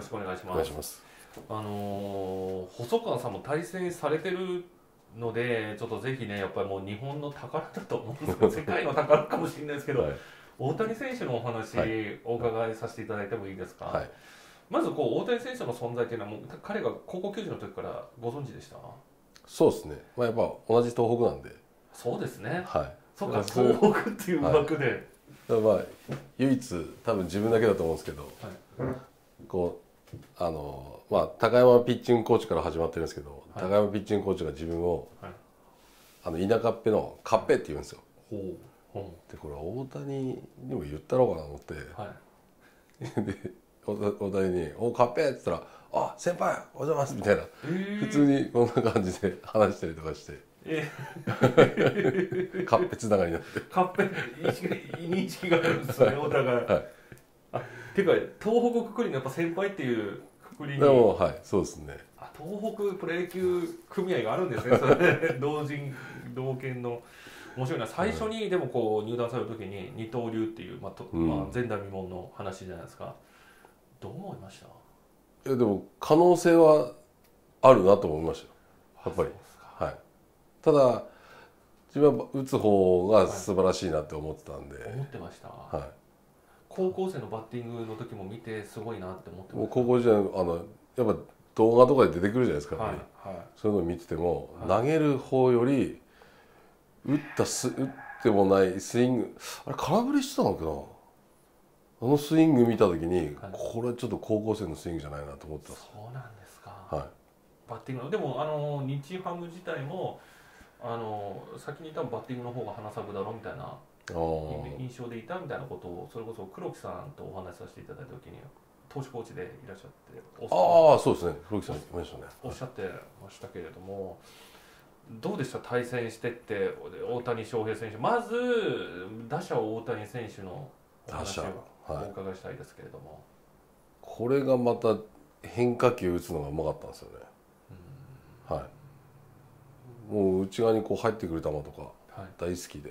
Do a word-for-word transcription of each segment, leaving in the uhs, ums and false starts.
しくお願いします。 お願いします。 あのー細川さんも対戦されてるので、ちょっとぜひね、やっぱりもう日本の宝だと思うんですけど、世界の宝かもしれないですけど、 はい、 大谷選手のお話、 はい、 お伺いさせていただいてもいいですか。 はい、 まずこう大谷選手の存在というのはもう彼が高校球児の時からご存知でした？ そうですね。まあやっぱ同じ東北なんで。 そうですね。 はい。 そうか、 それ東北っていう枠で。 だからまあ唯一多分自分だけだと思うんですけど、 はい、 こうあのまあ高山ピッチングコーチから始まってるんですけど、 はい、 高山ピッチングコーチが自分を、はい、あの田舎っぺのカッペって言うんですよ。 ほうほうでこれ大谷にも言ったろうかなと思って、はい、で大谷に「おカッペ」って言ったら「あ先輩おはようございます」みたいな、えー、普通にこんな感じで話したりとかして、えー、カッペつながりになってカッペ認識があるんですねお互い、はい、あていうか東北くくりのやっぱ先輩っていうくくりにでもはいそうですね。 あ東北プロ野球組合があるんですねそれ同人同県の面白いな。最初にでもこう入団される時に二刀流っていう、まあとうんまあ、前代未聞の話じゃないですか。どう思いました？ いやでも可能性はあるなと思いましたやっぱり。はい、ただ自分は打つ方が素晴らしいなって思ってたんで、はい、 思ってました、 はい、 高校生のバッティングの時も見てすごいなって思ってました。 もう高校時代あのやっぱ動画とかで出てくるじゃないですか、 はいはい、 そういうのを見てても、はい、投げる方より打ったす打ってもないスイング、あれ空振りしてたのかな、あのスイング見た時に、はい、これはちょっと高校生のスイングじゃないなと思ってた。 そうなんですか、 はい、 バッティングのでもあの日ハム自体もあの先に多分バッティングの方が花咲くだろうみたいな印象でいたみたいなことをそれこそ黒木さんとお話しさせていただいた時に投手コーチでいらっしゃってああそうですね黒木さんいましたねおっしゃってましたけれども、どうでした対戦してって大谷翔平選手、まず打者大谷選手のお話をお伺いしたいですけれども、はい、 これがまた変化球打つのがうまかったんですよね。はい、もう内側にこう入ってくる球とか大好きで、はい、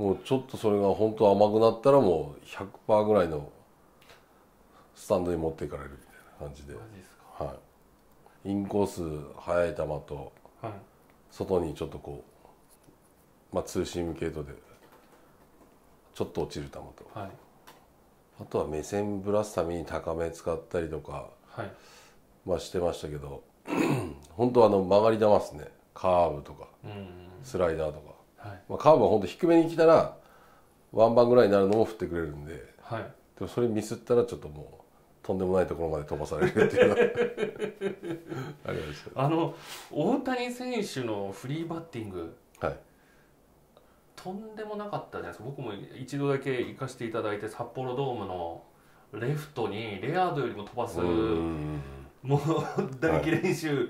もうちょっとそれが本当甘くなったらもう ひゃくパーセント ぐらいのスタンドに持っていかれるみたいな感じで、はい、インコース速い球と、はい、外にちょっとこう、まあ、ツーシーム系統でちょっと落ちる球と、はい、あとは目線ぶらすために高め使ったりとか、はい、まあしてましたけど本当はあの曲がり球ですね、カーブとかスライダーとか、はい、まあ、カーブは本当低めに来たらワンバンぐらいになるのも振ってくれるんで、はい、でもそれミスったらちょっともうとんでもないところまで飛ばされるっていうのがありました。 あの大谷選手のフリーバッティング、はい、とんでもなかったじゃないですか。僕も一度だけ行かせていただいて札幌ドームのレフトにレアードよりも飛ばすもう打撃練習、はい、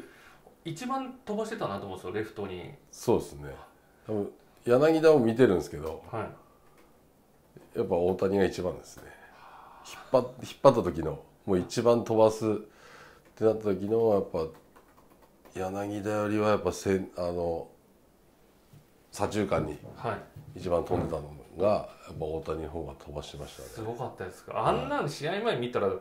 一番飛ばしてたなと思うんですよレフトに。 そうですね、多分柳田を見てるんですけど、はい、やっぱ大谷が一番ですね。引っ張っ、引っ張った時のもう一番飛ばすってなった時のやっぱ柳田よりはやっぱせあの左中間に一番飛んでたのが、はい、やっぱ大谷の方が飛ばしてましたね。 すごかったですか。あんなの試合前見たら、はい、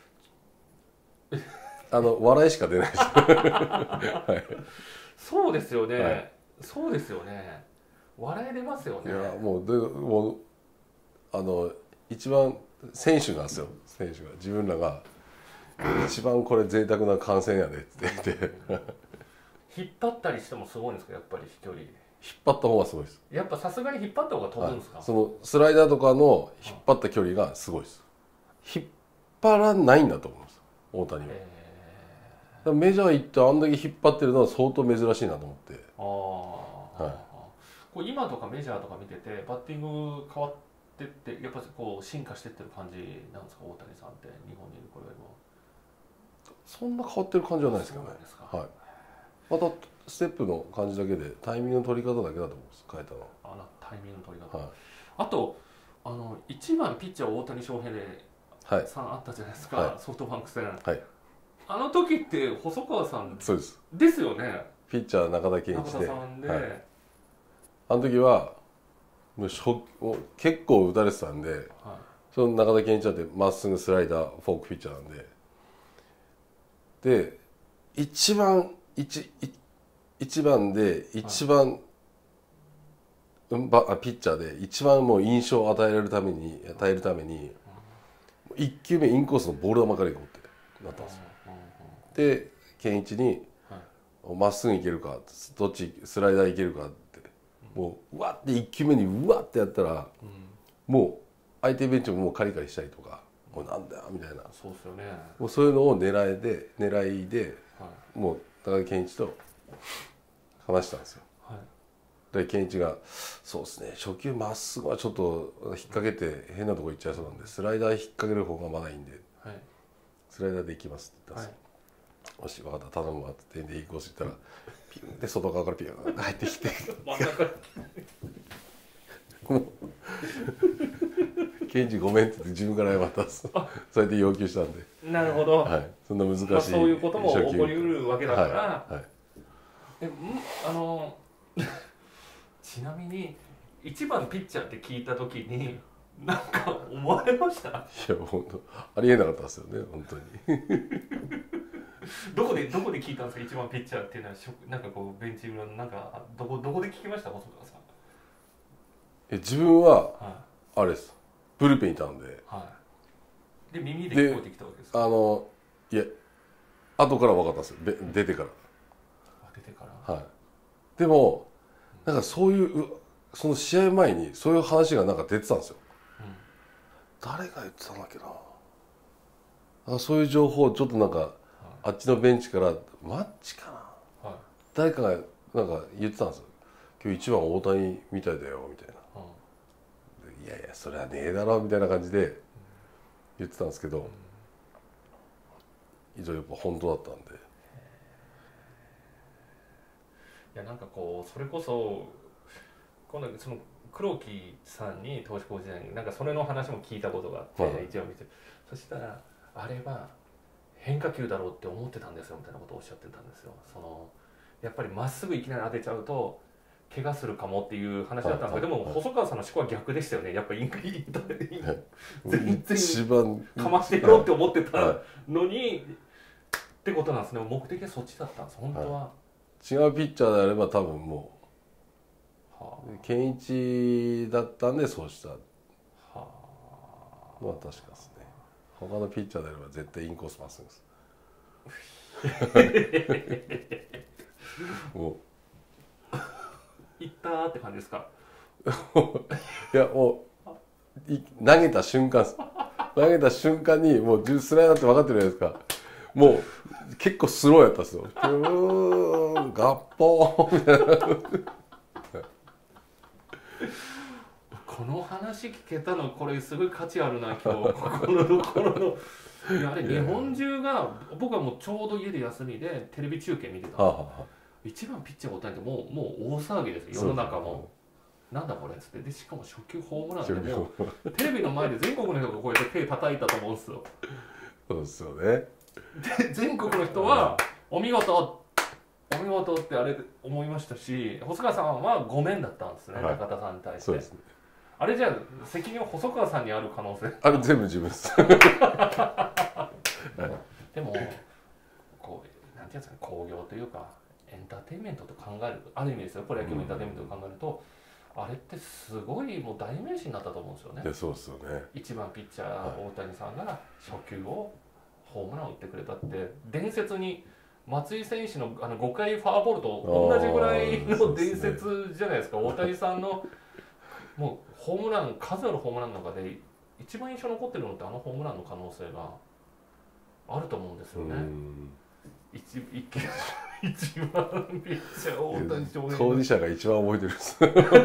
あの笑いしか出ないです、はい、 そうですよね、はい、そうですよね、笑い出ますよね。 いやもうでもうあの一番選手なんですよ、選手が自分らが一番これ贅沢な観戦やでって言って引っ張ったりしてもすごいんですか、やっぱり飛距離。 引っ張った方がすごいです。 やっぱさすがに引っ張った方が飛ぶんですか、 はい、そのスライダーとかの引っ張った距離がすごいです。引っ張らないんだと思います大谷は。えー、メジャー行ってあんだけ引っ張ってるのは相当珍しいなと思って。あ、 はい、こう今とかメジャーとか見ててバッティング変わってってやっぱりこう進化してってる感じなんですか、大谷さんって日本にいる頃よりも。 そんな変わってる感じはないですけどね。はい、またステップの感じだけでタイミングの取り方だけだと思うんです、変えたの。 あらタイミングの取り方、はい、あとあのいちばんピッチャー大谷翔平さんあったじゃないですか、はい、ソフトバンク戦、はい、あの時って細川さんそうですですよね。 ピッチャー中田健一で、 中田さんで、はい、 あの時はもうもう結構打たれてたんで、はい、その中田健一だってまっすぐスライダーフォークピッチャーなんでで一番一一番で一番、はいうん、ばピッチャーで一番もう印象を与えるために与えるためにいっきゅうめインコースのボール球からいこうってなったんですよ。で健一にまっすぐいけるかどっちスライダーいけるかってもううわっていっきゅうめにうわってやったら、うん、もう相手ベンチももうカリカリしたりとか、もうなんだよみたいな、 そうですよね、 もうそういうのを狙いで狙いで、はい、もう高木健一と話したんですよ。はい、で健一が「そうですね初球まっすぐはちょっと引っ掛けて変なとこ行っちゃいそうなんでスライダー引っ掛ける方がまだいいんで、はい、スライダーで行きます」って言ったんですよ。はい、よし分かった頼むわって点で行こうって言ったらピュンで外側からピュンって入ってきてもう「ケンジごめん」って言って自分から謝ったんです。そうやって要求したんで。 なるほど、 はい、そんな難しい、 まあ、そういうことも起こりうるわけだから、はいはい、えあのちなみにいちばんピッチャーって聞いた時に何か思われました？いや本当ありえなかったですよね本当にどこでどこで聞いたんですか？いちばんピッチャーっていうのはなんかこうベンチ裏のなんかどこどこで聞きました？細川さん。 え自分は、はい、あれですブルペンいたんで、はい、 で耳で聞こえてきたわけですか？ あのいや後から分かったんですよ出てから。 あ出てから。はい。 でもなんかそういうその試合前にそういう話がなんか出てたんですよ。うん、誰が言ってたんだっけな。あそういう情報をちょっとなんか、はい、あっちのベンチからマッチかな、はい、誰かがなんか言ってたんですよ。今日一番大谷みたいだよみたいな。うん、いやいやそれはねえだろみたいな感じで言ってたんですけど、うん、一応やっぱ本当だったんで。 いやなんかこうそれこそ今度その黒木さんに投手コーチ時代になんかそれの話も聞いたことがあって、はい、一応見てそしたらあれは変化球だろうって思ってたんですよみたいなことをおっしゃってたんですよ。そのやっぱりまっすぐいきなり当てちゃうと怪我するかもっていう話だったんですけど、はいはい、でも細川さんの思考は逆でしたよね。やっぱりインクインター全然かましてやろうって思ってたのに、はい、ってことなんですね。目的はそっちだったんです本当は。はい、 違うピッチャーであれば多分もう、はあ、健一だったんでそうしたのは確かですね。他のピッチャーであれば絶対インコースまっすぐですもういったーって感じですか？ いやもう投げた瞬間投げた瞬間にもうスライダーって分かってるじゃないですか。もう結構スローやったんですよ。うーんガッポーみたいなこの話聞けたのこれすごい価値あるな今日ここのところのいやあれ日本中が僕はもうちょうど家で休みでテレビ中継見てたんですよ。はあはあ、一番ピッチャーが大谷ってもうもう大騒ぎですよ世の中も。なんだこれっつってでしかも初球ホームランでもうテレビの前で全国の人がこうやって手叩いたと思うんですよ。 そうですよね。 で全国の人はお見事お見事ってあれ思いましたし細川さんはごめんだったんですね、はい、中田さんに対して。そうですね。あれじゃあ責任は細川さんにある可能性あれ全部自分です、 はい、でもこうなんていうんですかね興行というかエンターテインメントと考えるある意味ですよプロ野球のエンターテインメントと考えると、うん、あれってすごいもう代名詞になったと思うんですよね。 いやそうですよね。 いちばんピッチャー、はい、大谷さんが初球をホームランを打ってくれたって伝説に松井選手のあのごかいフォアボールと同じぐらいの伝説じゃないですか。大谷さんのもうホームラン数あるホームランの中で一番印象に残ってるのってあのホームランの可能性があると思うんですよね。一一一番ピッチャー大谷翔平当事者が一番覚えてるんです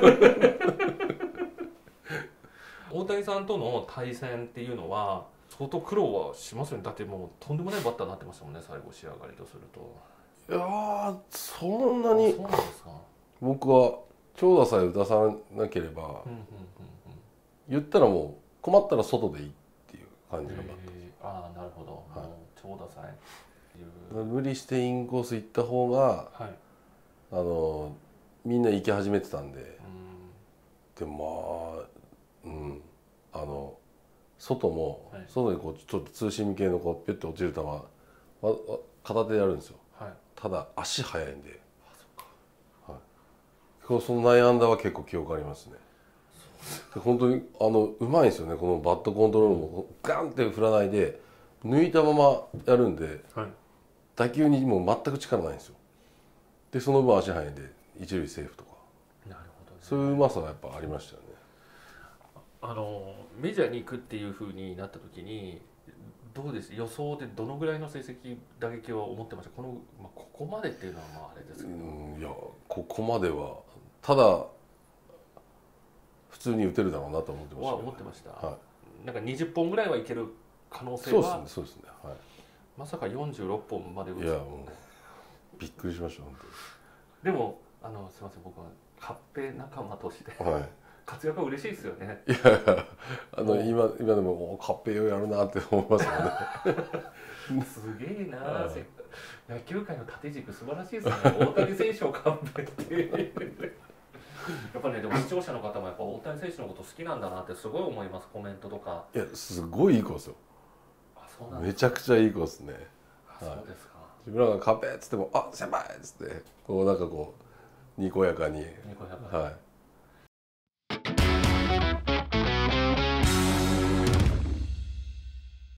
大谷さんとの対戦っていうのは相当苦労はしますよね。だってもうとんでもないバッターになってましたもんね最後仕上がりとすると。 いやーそんなにそうなんですか。 僕は長打さえ打たさなければ、うんうんうんうん、言ったらもう困ったら外でいいっていう感じのバッターです。 ああなるほど、はい、もう長打さえ無理してインコース行った方が、はい、あのみんな行き始めてたんで、うん、でもまあうんあの外も、はい、外にこうちょっとツーシーム系のこうピュッと落ちる球わ片手でやるんですよ、 はい、 ただ足速いんで、あ、そっか、はい、その悩んだは結構記憶ありますね。で本当にあのうまいんですよね、このバットコントロールもガンって振らないで抜いたままやるんで、はい、打球にもう全く力ないんですよ。でその分足速いんで一塁セーフとか、なるほど、ね、そういううまさがやっぱありましたよね。 あのメジャーに行くっていう風になった時にどうです、予想でどのぐらいの成績打撃を思ってました？この、まあ、ここまでっていうのはまああれですけど、 うん、いやここまではただ普通に打てるだろうなと思ってました、ね、 思ってました、 はい、 なんかにじゅっぽんぐらいはいける可能性は。 そうですね、そうですね、はい、 まさかよんじゅうろっぽんまで打つ。 いやもうびっくりしました本当に。 でもあのすみません、僕はカッペ仲間として、はい、活躍は嬉しいですよね。 いやあの今今でもカッペようやるなって思いますよね。 すげえな、はい、野球界の縦軸素晴らしいですね。大谷選手をカッペってやっぱね、でも視聴者の方もやっぱ大谷選手のこと好きなんだなってすごい思います、コメントとか。 いやすごいいい子ですよ。あ、そうなんですか。めちゃくちゃいい子ですね。 あ、そうですか。 自分らがカッペっつっても「あ、先輩!」っつってこうなんかこうにこやかに、 にこやかに、 はい。